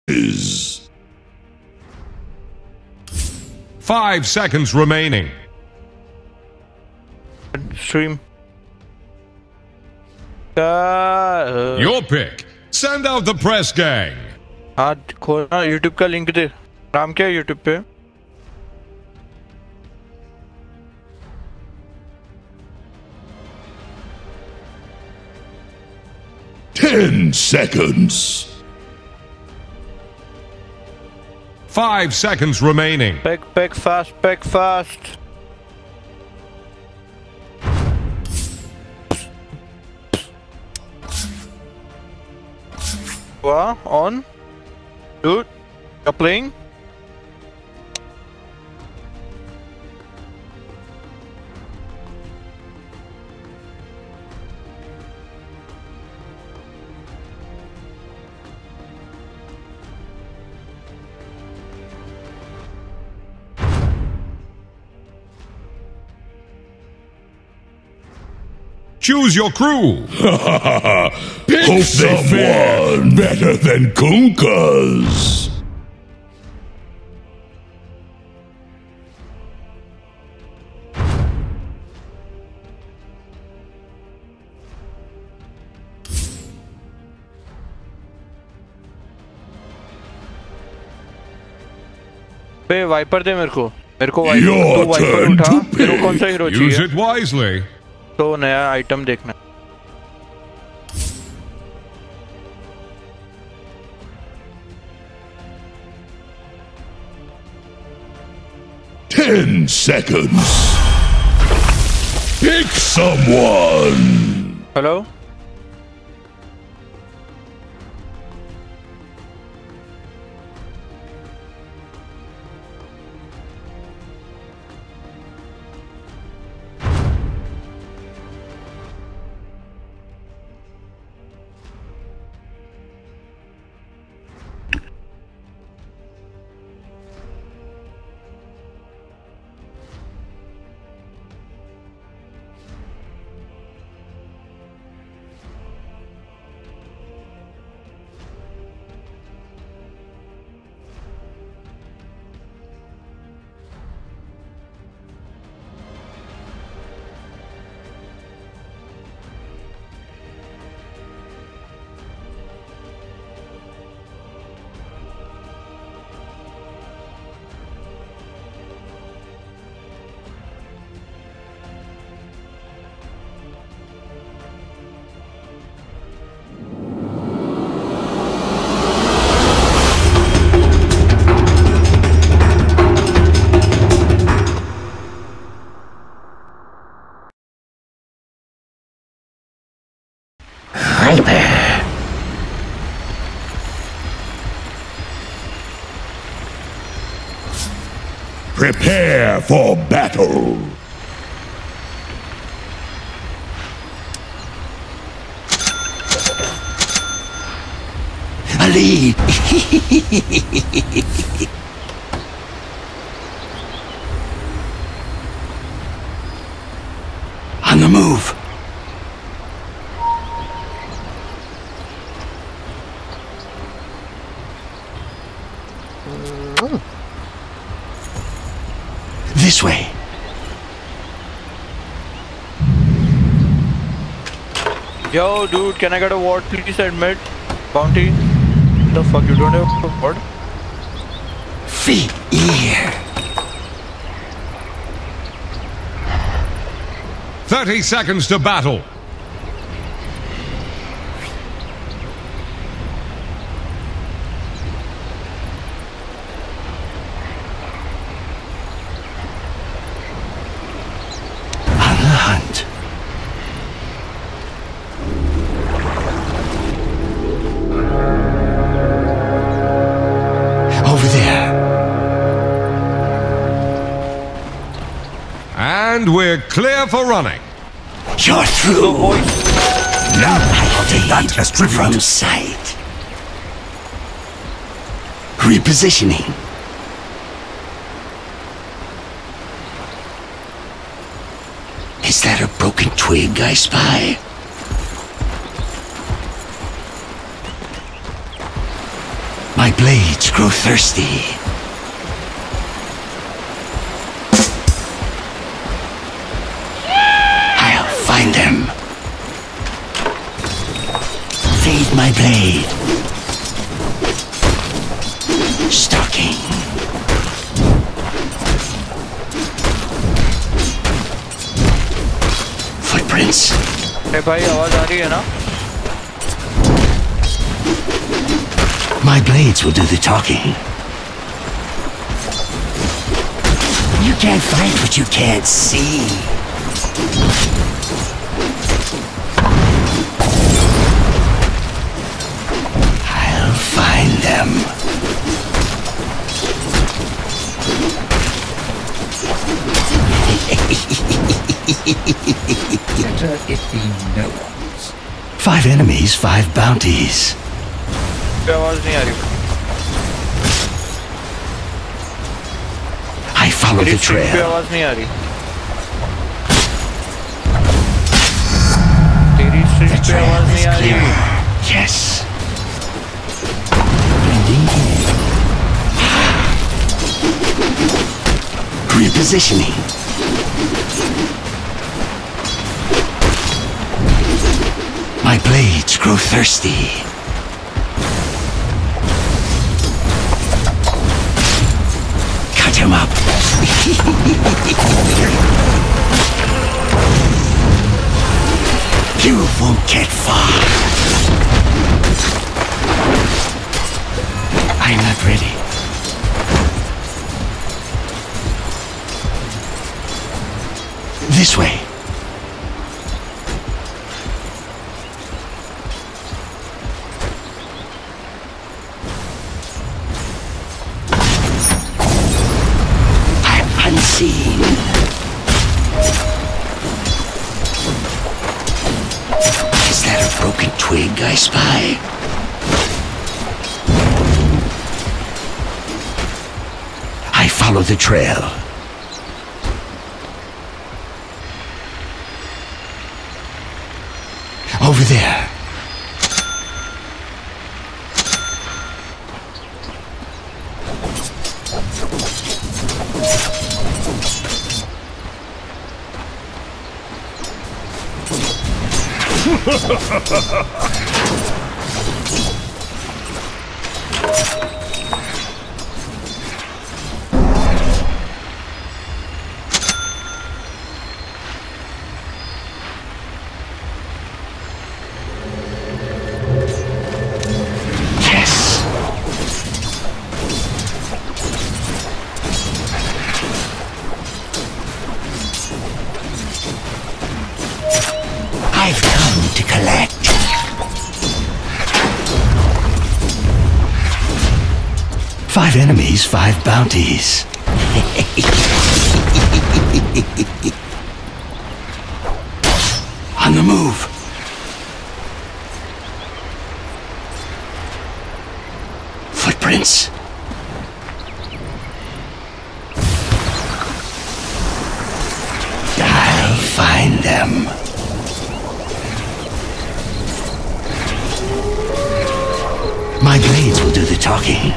is 5 seconds remaining. Stream. Your pick. Send out the press gang. हाँ खोलना YouTube का link दे. नाम क्या है YouTube पे? ten seconds. 5 seconds remaining. Pack fast. Wow, on. Dude, you're playing? Choose your crew. Pick Hope someone better than Kunkkas. बे wiper दे मेरे को वाइपर उठा. तेरे को कौन सा हीरो चाहिए? Use it wisely. तो नया आइटम देखना. Ten seconds. Pick someone. Hello? Prepare for battle. Ali. On the move. This way. Yo, dude, can I get a ward please? Admit. Bounty. The fuck, you don't have a ward? Feet here. 30 seconds to battle. Hunt. Over there. And we're clear for running. You're through. Now I'll take that as tribute. From sight. Repositioning. Is that a broken twig I spy? My blade blades grow thirsty. I'll find them. Fade my blade. Stalking. Footprints. Hey भाई आवाज आ रही है ना? My blades will do the talking. You can't fight what you can't see. I'll find them. Better it be no one's. 5 enemies, 5 bounties. आवाज नहीं आ रही. I follow the पे trail. आवाज नहीं आ रही. तेरी स्ट्रीट The पे trail आवाज is नहीं आ रही. clearer. Yes. Blending in. Repositioning. My blades grow thirsty. Cut him up. You won't get far. I'm not ready. This way. I'm unseen. Is that a broken twig I spy? I follow the trail. Over there. Yes. I've come to collect. Five enemies, 5 bounties. On the move. Footprints. I'll find them. My blades will do the talking.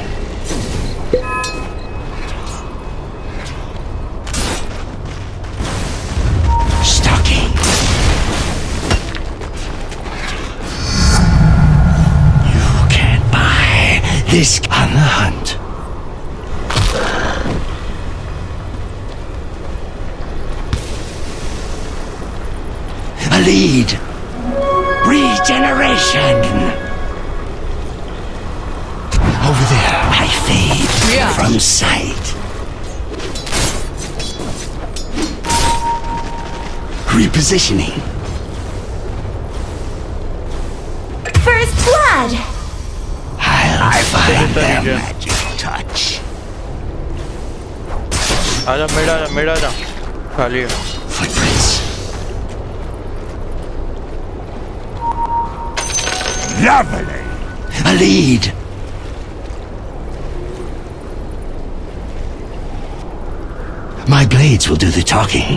Stalking. You can't buy this on the hunt. A lead. Regeneration. Over there, I fade from sight. Repositioning. First blood! I'll find their region. magic touch. आजा मेड आजा खाली है. Footprints. Lovely. A lead. My blades will do the talking.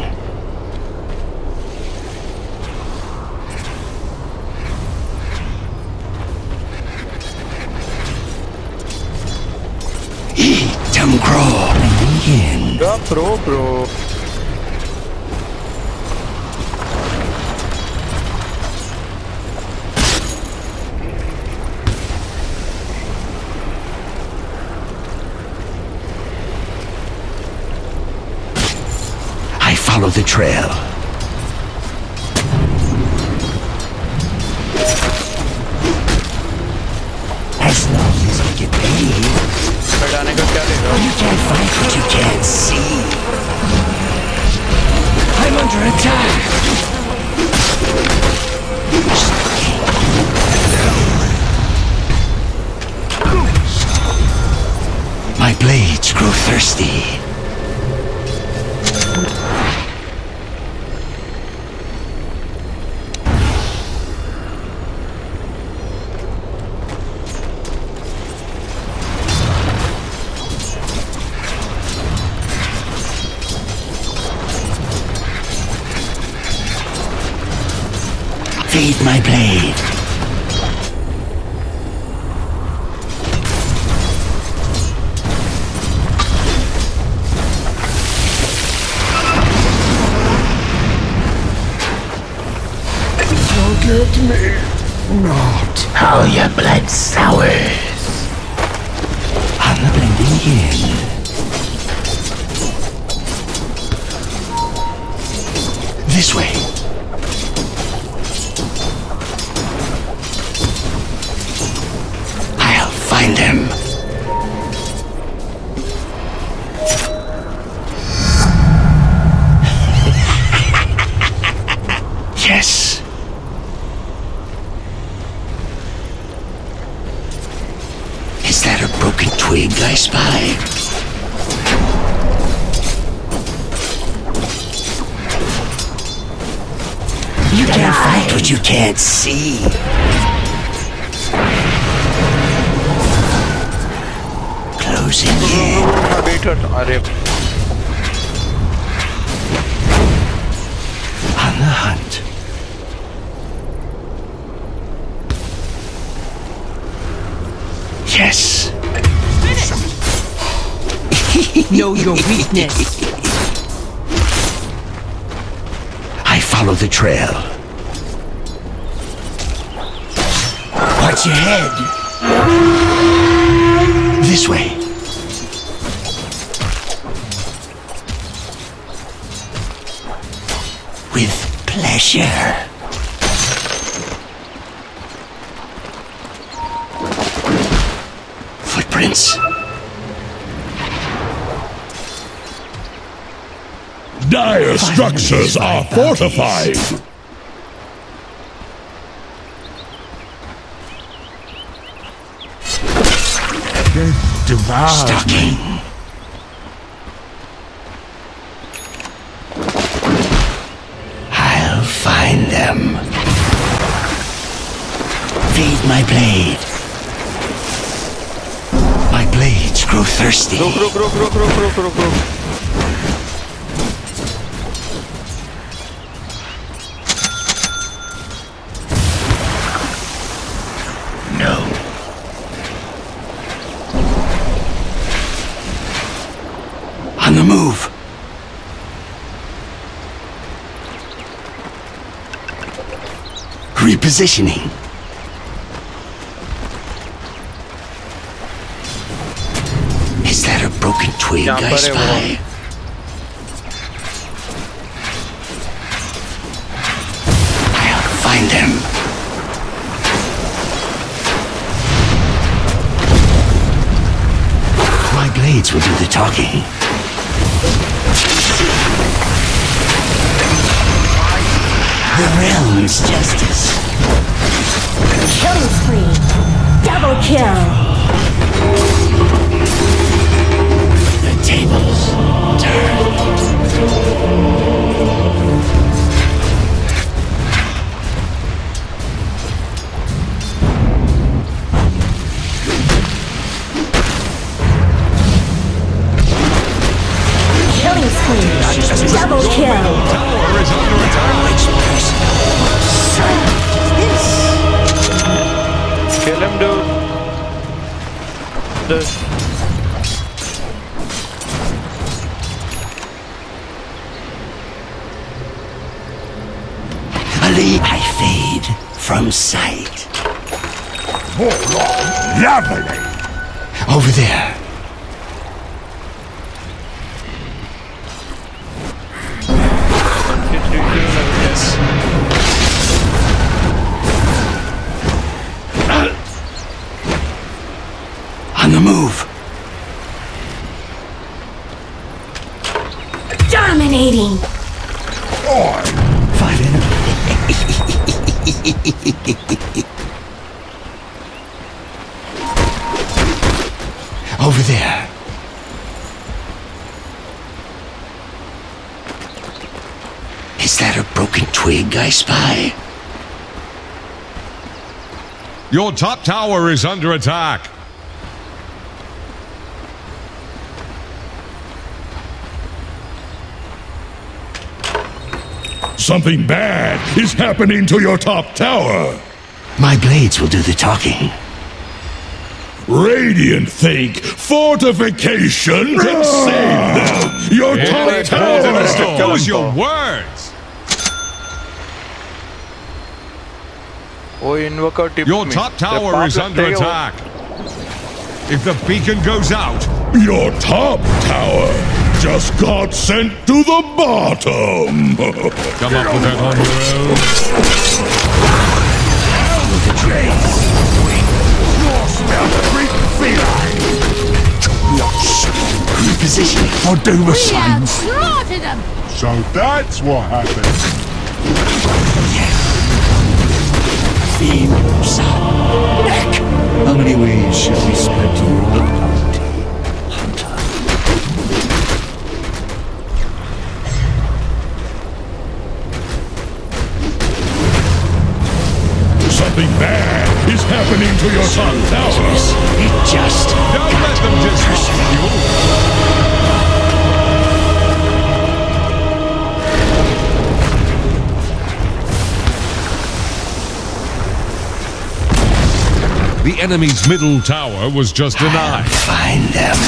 Eat them grow. Begin. Yeah, bro. I follow the trail. As long as I get paid. बैठाने का क्या लेगा? You can't fight what you can't see. I'm under attack. My blades grow thirsty. Feed my blade. Forget me not. How your blood sours. I'm blending in. This way. I'll find him. Yes. Is that a broken twig I spy? You can't fight what you can't see. Closing in. अरे On the hunt. Yes. Know your weakness. I follow the trail. Watch your head. This way. With pleasure. Footprints. Dire structures are fortified. Devour. Stalking. I'll find them. Feed my blade. My blades grow thirsty. रुक No. On the move. Repositioning. Is that a broken twig I spy? I'll find them. My blades will do the talking. The realm's justice. Killing spree. Double kill. The tables turn. Killing spree. Double kill. Which person? Kill him, dude. from sight. Lovely. Over there. On the move. Dominating. 5 enemies. Over there. Is that a broken twig I spy? Your top tower is under attack. Something bad is happening to your top tower. My blades will do the talking. Radiant think fortification can save them. Your top tower. Use your words. Oh, invoker tip Your me. top tower is under attack. If the beacon goes out, Your top tower just got sent to the bottom. come up with that on your own. Reposition. For Duma Sons. Slaughtered them. So that's what happened. Neck. How many ways shall we split your bounty, hunter? Something bad is happening to your top tower. It just Don't let them disrupt you. The enemy's middle tower was just denied. find them.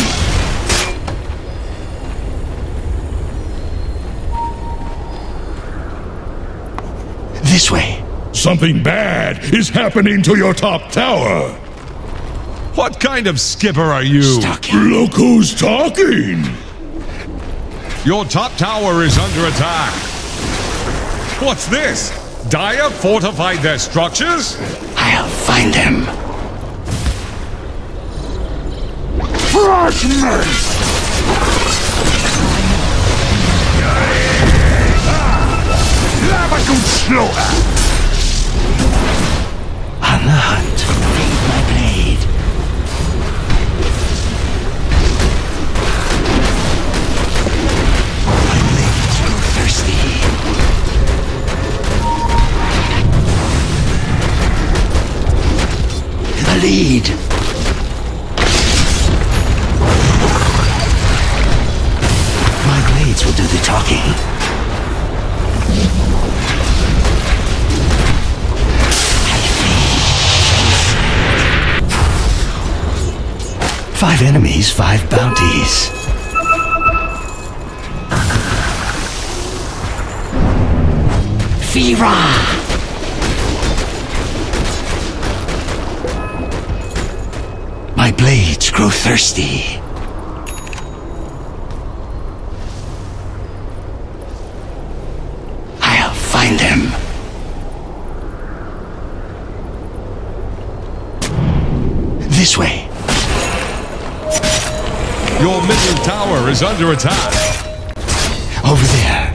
This way. Something bad is happening to your top tower. What kind of skipper are you? Stuck in. Look who's talking. Your top tower is under attack. What's this? Dire fortified their structures? I'll find them. Fresh meat. Have a good slaughter. On the hunt. Feed my blade. My blades grow thirsty. A lead. My blades will do the talking. 5 enemies, 5 bounties. Fira! My blades grow thirsty. I'll find them. This way. Your middle tower is under attack. Over there.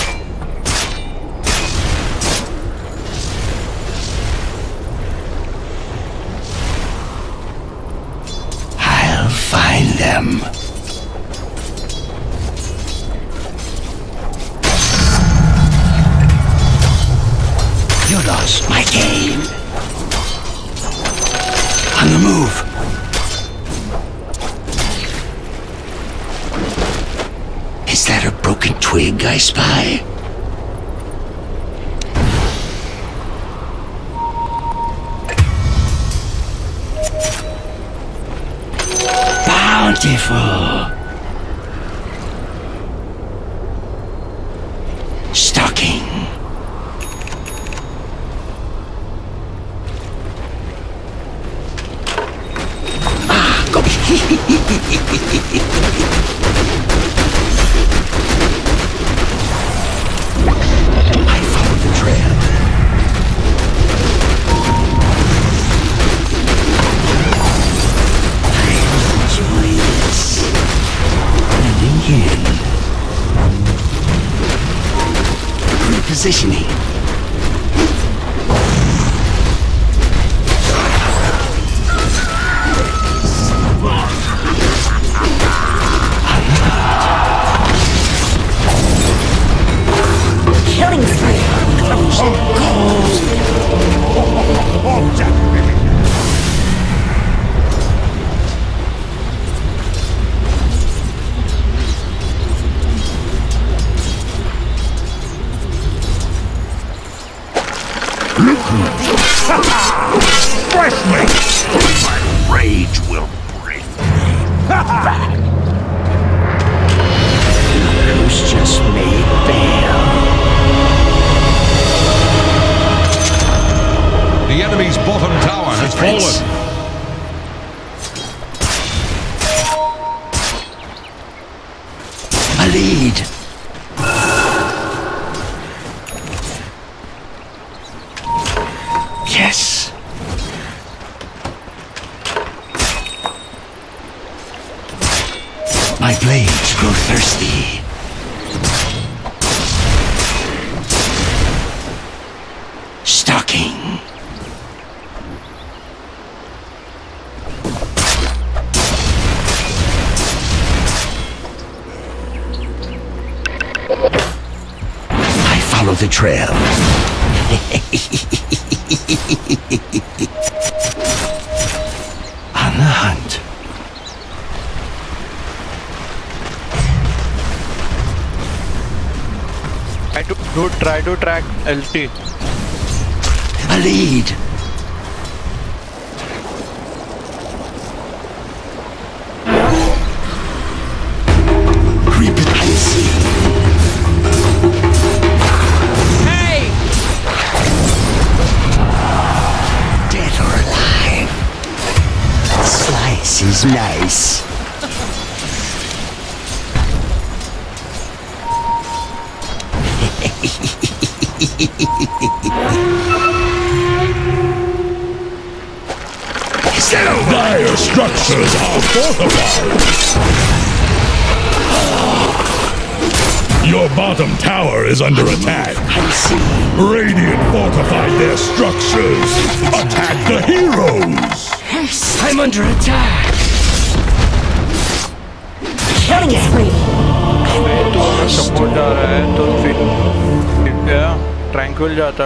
I'll find them. You lost my game. On the move. Is that a broken twig I spy? Bountiful. Stalking. I follow the trail. I enjoy this. Blending in. Repositioning. Killing spree. Fresh meat! My rage will bring me back. Who's just made bail? The enemy's bottom tower has fallen. A lead. Yes. My blades grow thirsty. Stalking. I follow the trail. On the hunt. Try to track LT. A lead. Hey! Dead or alive. Slice is nice. Dire structures are fortified! Your bottom tower is under attack. I see. Radiant fortified their structures. Attack the heroes! I'm under attack. Killing spree. Support जा रहा है तो फिर क्या tranquil जाता.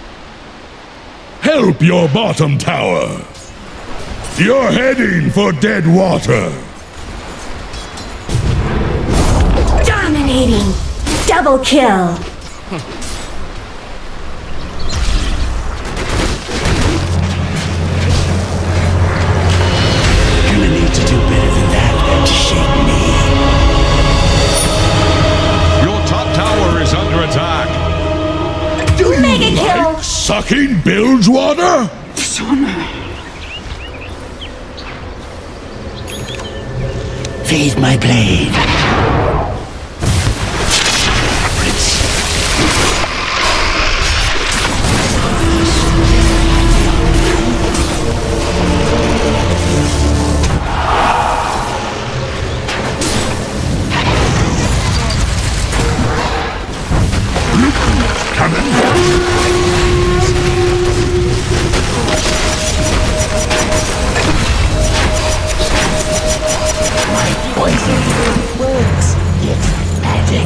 Help your bottom tower! You're heading for dead water! Dominating. Double kill. Gonna need to do better than that to shake me. Your top tower is under attack. Do you Mega kill. like sucking bilge water? Feed my blade. Poison works. It's magic.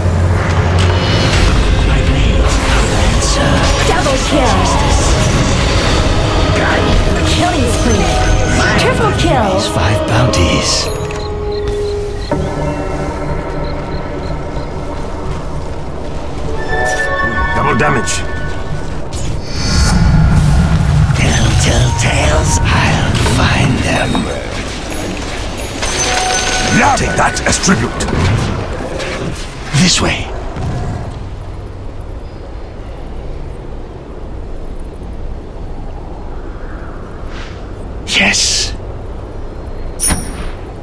My blade, answer. Double kill. Killing spree. Triple kill. These 5 bounties. Double damage. Telltale tales, I'll find them. Take that as tribute. This way. Yes.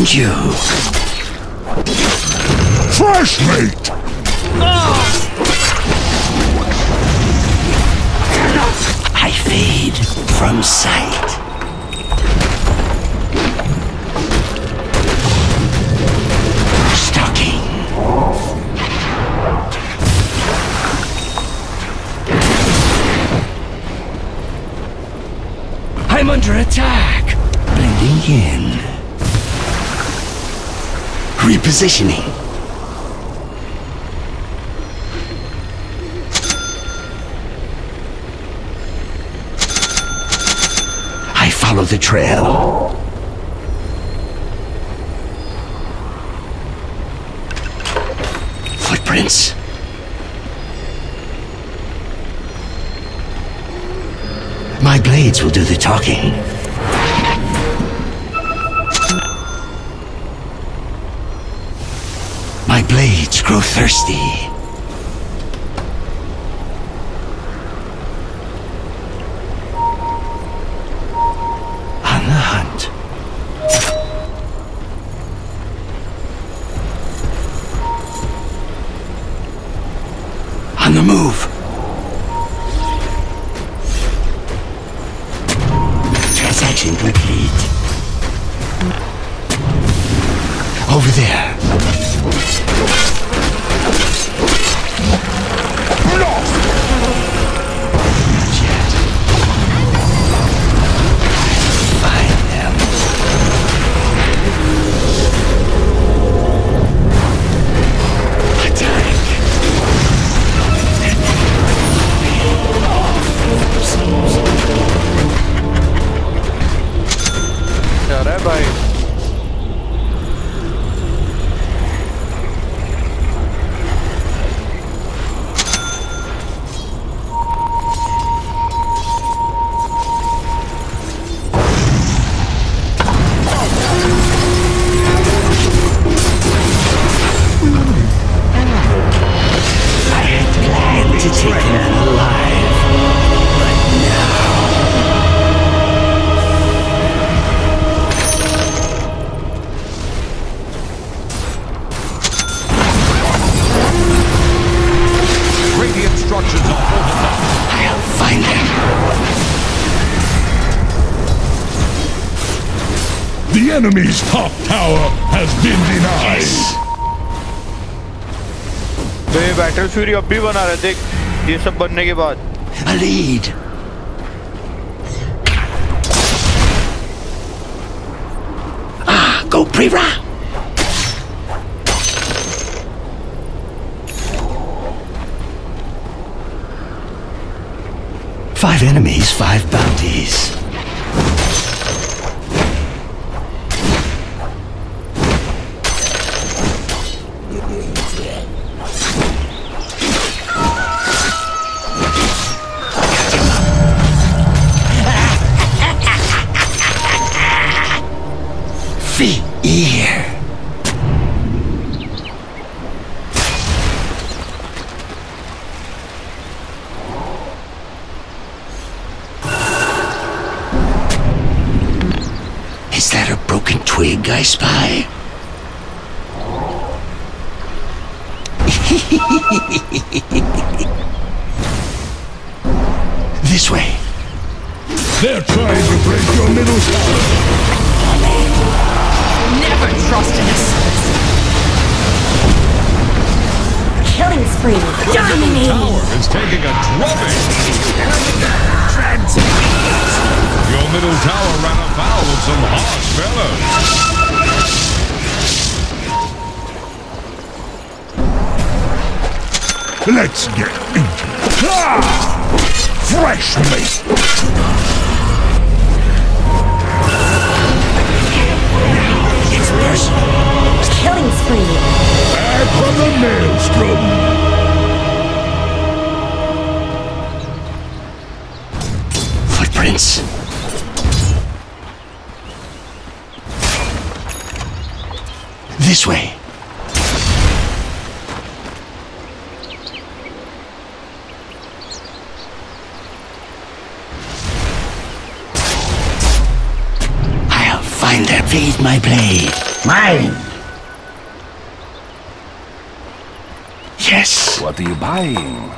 find you. Fresh meat! I fade from sight. Stalking. I'm under attack. Blending in. Repositioning. I follow the trail. Footprints. My blades will do the talking. My blades grow thirsty. On the hunt. On the move. Transaction complete. Over there. The enemy's top tower has been denied. तो ये battle fury अब भी बना रहे थे ये सब बनने के बाद. A lead. Go Prira. Five enemies, 5 bounties. Ear. Is that a broken twig I spy? This way. They're trying to break your middle tower. Never trust an assassin. Killing spree. Dominating. Tower is taking a drubbing. Your middle tower ran afoul of some harsh fellows. Let's get into it. Fresh meat. Killing spree. Back from the maelstrom. Footprints. This way. I'll find find them. Feed my blade. Mine. Yes. What are you buying?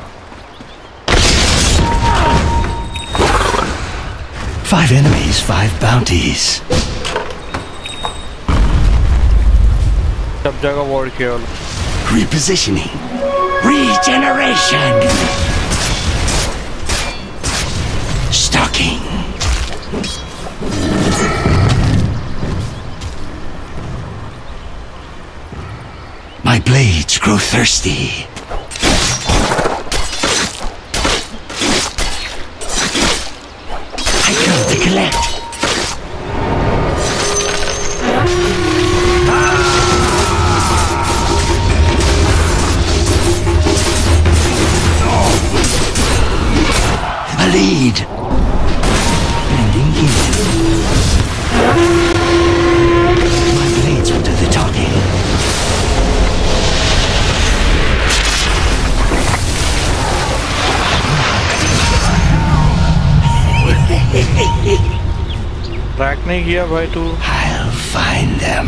5 enemies, 5 bounties. सब जगह war किया Repositioning. Regeneration. Stalking. My blades grow thirsty. I come to collect. A lead. Blending in. My blades will do the talking. Track नहीं किया भाई तू I'll find them.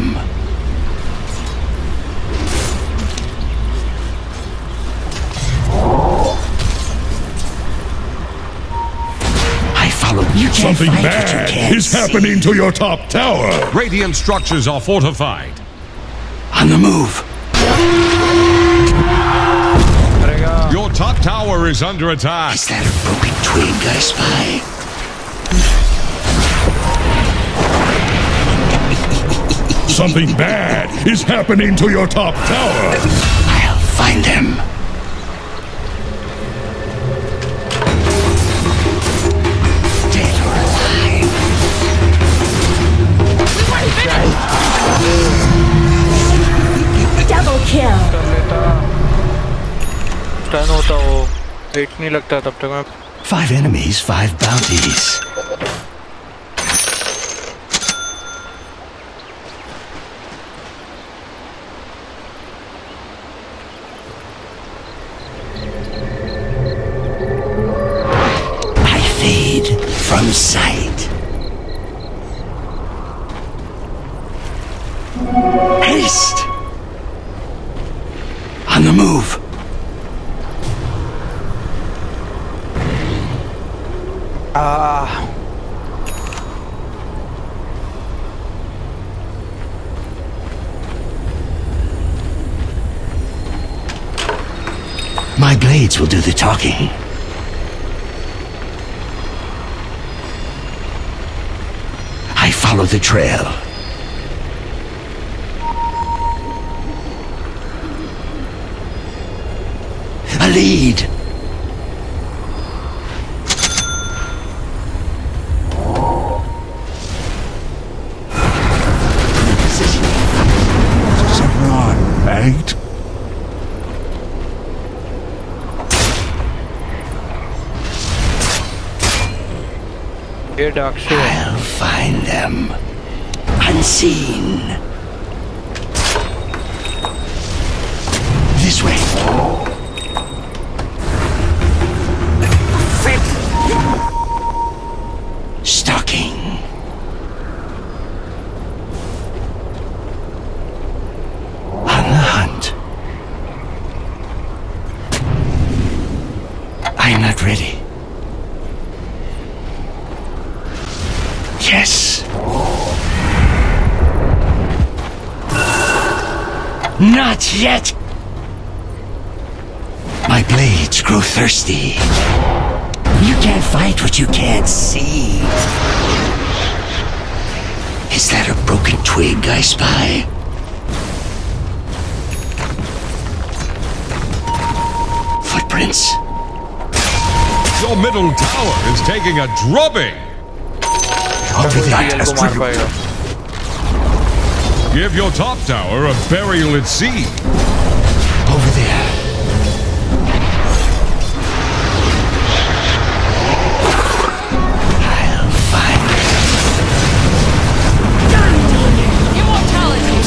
I followed you. Something bad is happening to your top tower. Radiant structures are fortified. On the move. Your top tower is under attack. Is that a broken twig I spy? Something bad is happening to your top tower. I'll find them. Dead or alive. Double kill. कर लेता turn होता वो wait नहीं लगता तब तक मैं 5 enemies, 5 bounties. I fade from sight. Haste. On the move. My blades will do the talking. I follow the trail. A lead. Run, mate. ये डार्क से I'll find them. Unseen. This way. Stalking. On the hunt. I'm not ready. Yes. Not yet. My blades grow thirsty. You can't fight what you can't see. Is that a broken twig I spy? Footprints. Your middle tower is taking a drubbing. Over there. DL को मार पाएगा Give your top tower a burial at sea. Over there. I'll find Immortality!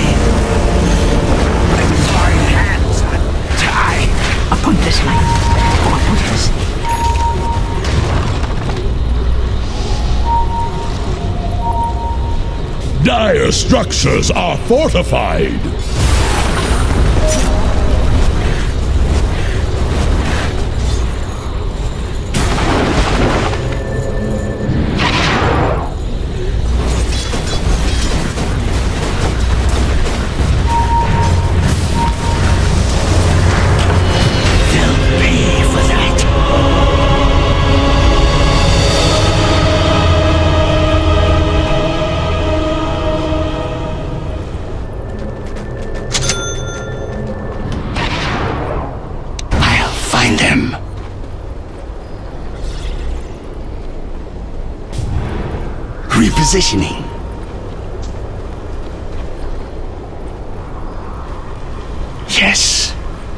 hard hands tie upon this life. Dire structures are fortified. Repositioning. Yes.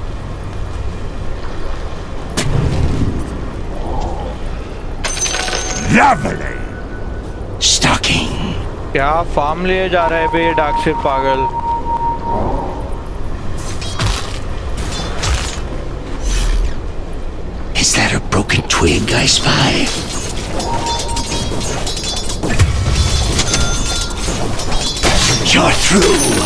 Lovely. Stalking. क्या farm लिए जा रहा है बे ये डार्कसिर पागल? Is that a broken twig I spy? You're through!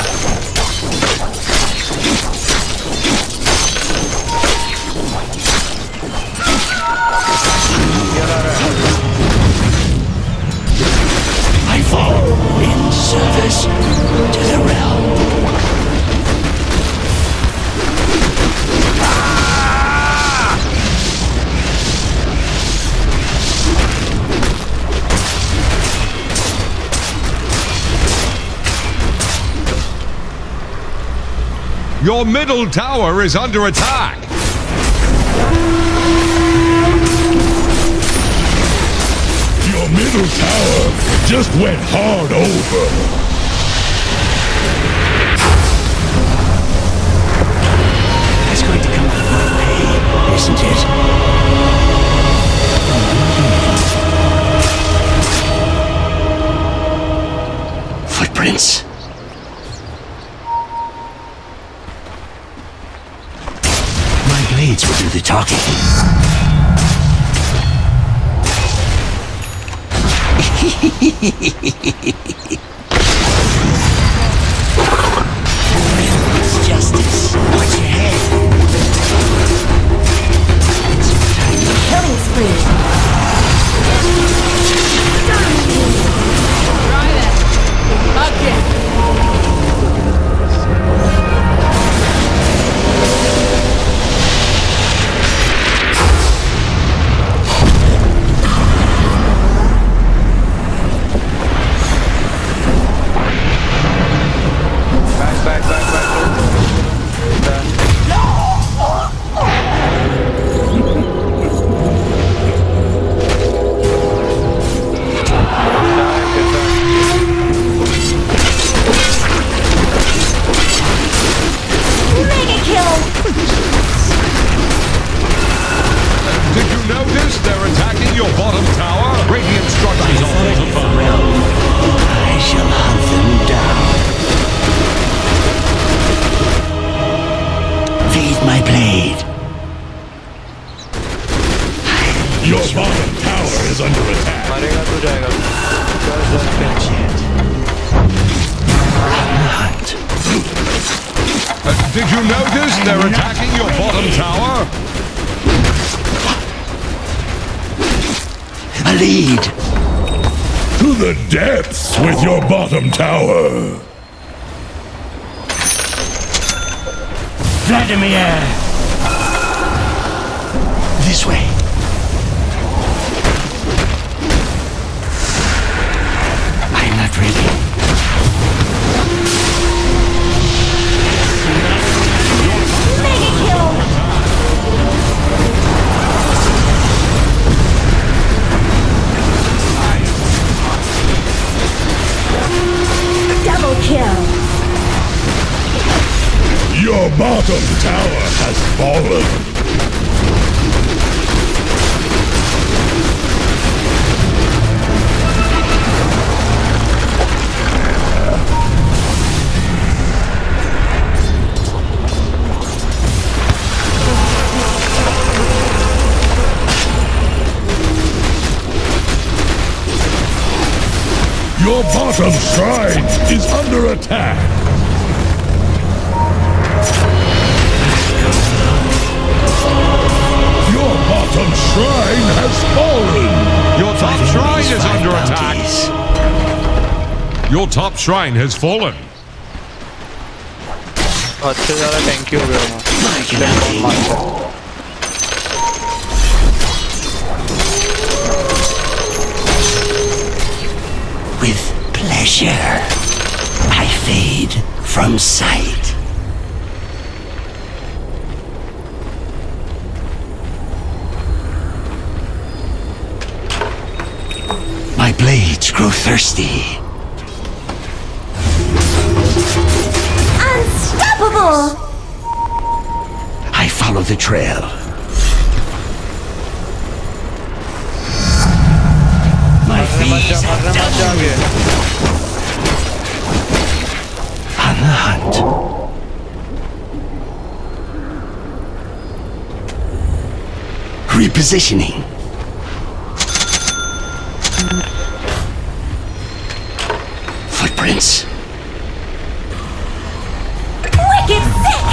I fall in service to the realm. Your middle tower is under attack. Your middle tower just went hard over. That's going to come out of my way, isn't it? Footprints. Blades will do the talking. It's justice. Watch your head. Killing spree. Try that. Again. Did you notice they're attacking your bottom tower? A lead. To the depths with your bottom tower. Vladimir! This way. I'm not ready. Double kill. Your bottom tower has fallen. Your bottom shrine is under attack. Your bottom shrine has fallen. Your top shrine is under attack. Your top shrine has fallen. अच्छे ज़्यादा टैंकी हो गया With pleasure, I fade from sight. My blades grow thirsty. Unstoppable! I follow the trail. My feet on the hunt. Repositioning. Footprints. Wicked sick!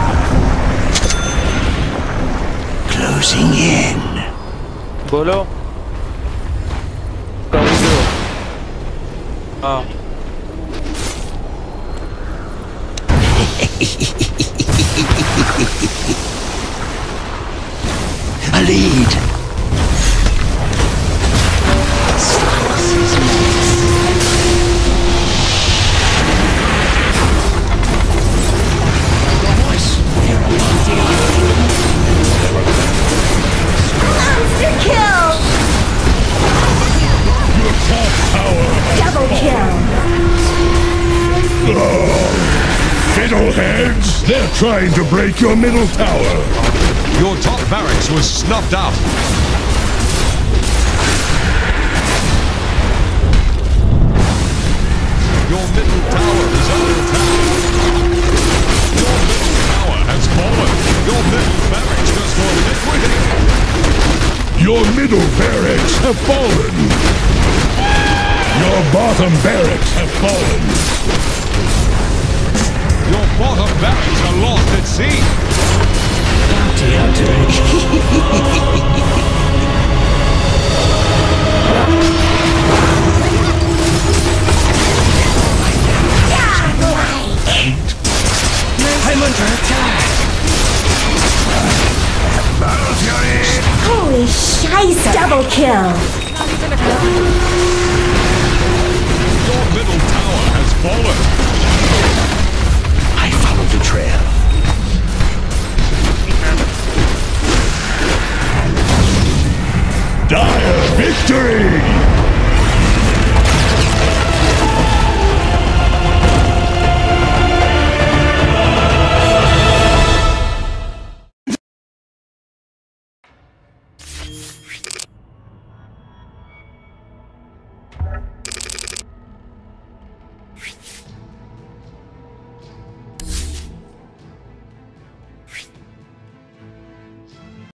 Closing in. बोलो हाँ A lead. Monster kill! Your top tower has Double kill! fiddleheads. They're trying to break your middle tower. Your top barracks was snuffed out. Your middle tower is under attack. Your middle tower has fallen. Your middle barracks just got liquidated. Your middle barracks have fallen. Your bottom barracks have fallen. Your bottom barracks are lost at sea. I'm under attack. Holy shice! Double kill! Your middle tower has fallen. I follow the trail. Dire victory!